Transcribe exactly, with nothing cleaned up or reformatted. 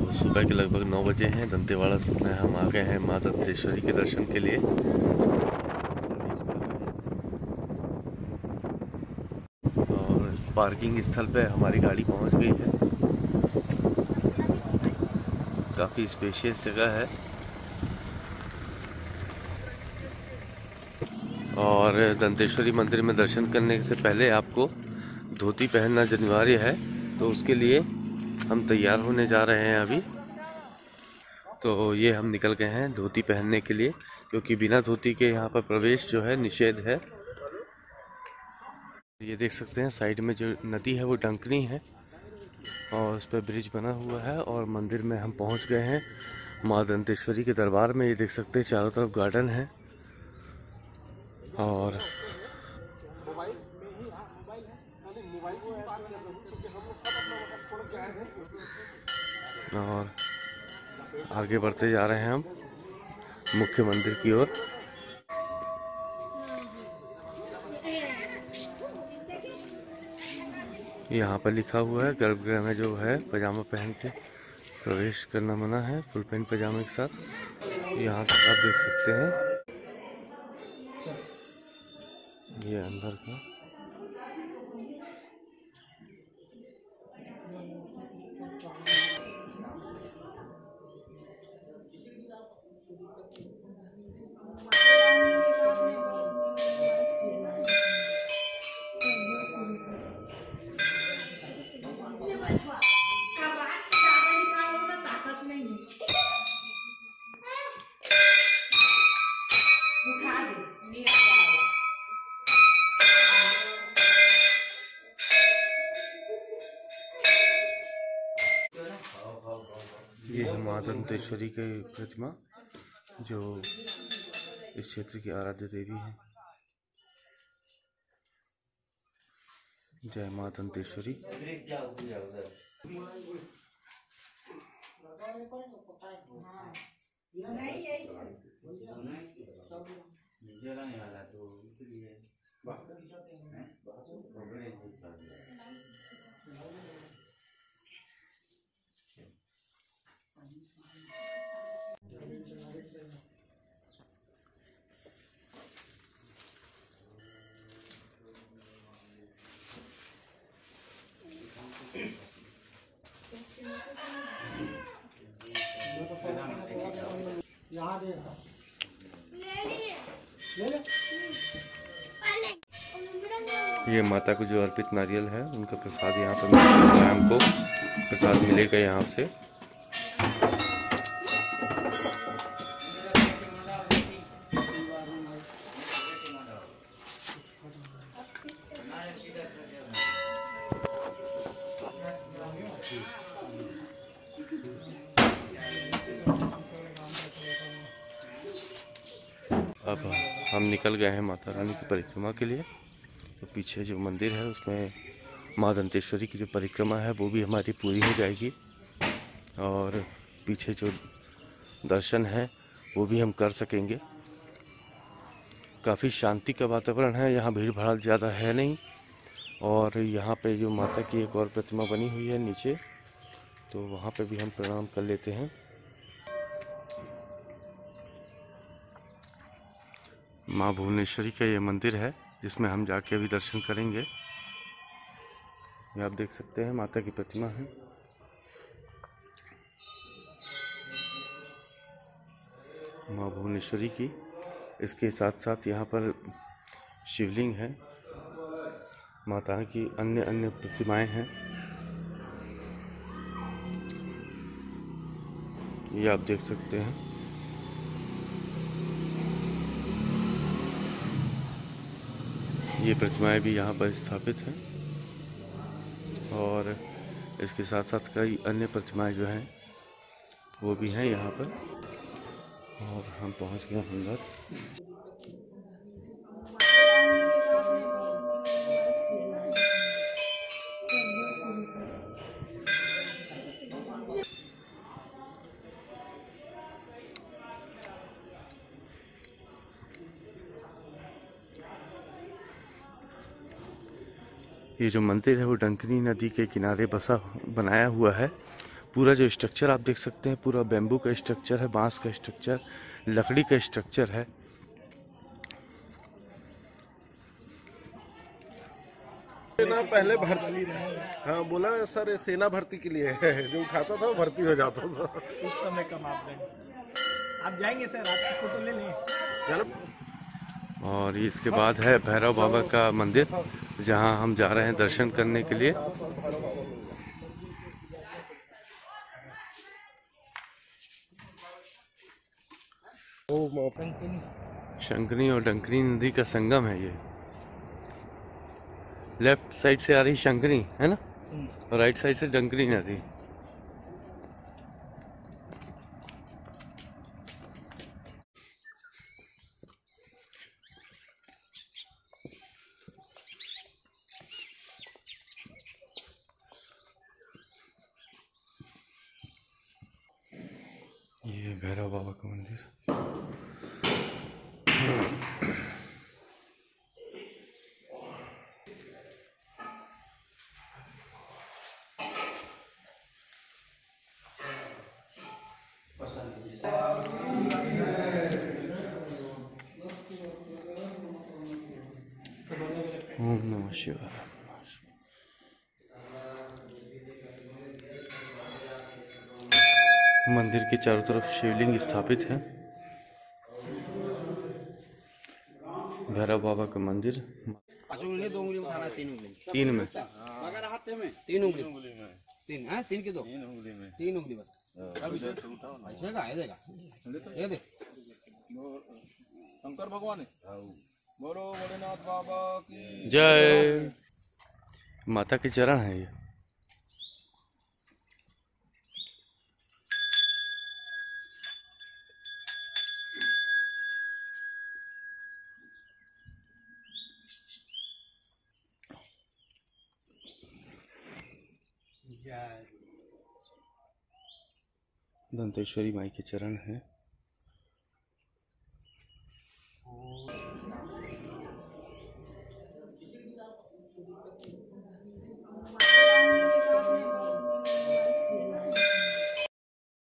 तो सुबह के लगभग नौ बजे हैं। दंतेवाड़ा में हम आ गए हैं माँ दंतेश्वरी के दर्शन के लिए। और पार्किंग स्थल पे हमारी गाड़ी पहुंच गई है। काफ़ी स्पेशियस जगह है और दंतेश्वरी मंदिर में दर्शन करने से पहले आपको धोती पहनना अनिवार्य है। तो उसके लिए हम तैयार होने जा रहे हैं अभी। तो ये हम निकल गए हैं धोती पहनने के लिए, क्योंकि बिना धोती के यहाँ पर प्रवेश जो है निषेध है। ये देख सकते हैं साइड में जो नदी है वो डंकनी है और उस पर ब्रिज बना हुआ है। और मंदिर में हम पहुँच गए हैं माँ दंतेश्वरी के दरबार में। ये देख सकते हैं चारों तरफ गार्डन है और और आगे बढ़ते जा रहे हैं हम मुख्य मंदिर की ओर। यहाँ पर लिखा हुआ है गर्भगृह में जो है पजामा पहन के प्रवेश करना मना है, फुल पैंट पजामे के साथ। यहाँ तक आप देख सकते हैं ये अंदर का। ये है माँ दंतेश्वरी की प्रतिमा जो इस क्षेत्र की आराध्य देवी है। जय माँ दंतेश्वरी। ये माता को जो अर्पित नारियल है उनका प्रसाद यहाँ पर मिलेगा। हमको प्रसाद मिलेगा यहाँ से। अब हम निकल गए हैं माता रानी की परिक्रमा के लिए। तो पीछे जो मंदिर है उसमें माँ दंतेश्वरी की जो परिक्रमा है वो भी हमारी पूरी हो जाएगी और पीछे जो दर्शन है वो भी हम कर सकेंगे। काफ़ी शांति का वातावरण है, यहाँ भीड़ भाड़ ज़्यादा है नहीं। और यहाँ पे जो माता की एक और प्रतिमा बनी हुई है नीचे, तो वहाँ पे भी हम प्रणाम कर लेते हैं। माँ भुवनेश्वरी का ये मंदिर है जिसमें हम जाके अभी दर्शन करेंगे। ये आप देख सकते हैं माता की प्रतिमा है। माँ भुवनेश्वरी की, इसके साथ साथ यहाँ पर शिवलिंग है, माता की अन्य अन्य प्रतिमाएं हैं। ये आप देख सकते हैं। ये प्रतिमाएं भी यहाँ पर स्थापित हैं और इसके साथ साथ कई अन्य प्रतिमाएं जो हैं वो भी हैं यहाँ पर। और हम पहुँच गए अंदर। ये जो मंदिर है वो डंकनी नदी के किनारे बसा बनाया हुआ है। पूरा जो स्ट्रक्चर आप देख सकते हैं पूरा बेम्बू का स्ट्रक्चर है, बांस का स्ट्रक्चर, लकड़ी का स्ट्रक्चर है। सेना पहले भर्ती, हाँ बोला सर ये सेना भर्ती के लिए है, जो उठाता था वो भर्ती हो जाता था उस समय का मापदंड। आप जाएंगे सर, आपकी फोटो ले लें। और इसके बाद है भैरव बाबा का मंदिर, जहां हम जा रहे हैं दर्शन करने के लिए। शंकनी और डंकनी नदी का संगम है ये। लेफ्ट साइड से आ रही शंकनी है ना, और राइट साइड से डंकनी नदी। ये भैरव बाबा का मंदिर। ओम नमः शिवाय। मंदिर के चारों तरफ शिवलिंग स्थापित है। भैरव बाबा का मंदिर दो उंगली में खाना है, तीन उंगली तीन में अगर हाथ में तीन उंगली में तीन है, तीन के दो तीन उंगली में तीन उंगली बस। ऐसे का ये देगा ये दे शंकर भगवान बोलो भोलेनाथ बाबा की जय। माता के चरण है ये। दंतेश्वरी माई के चरण है।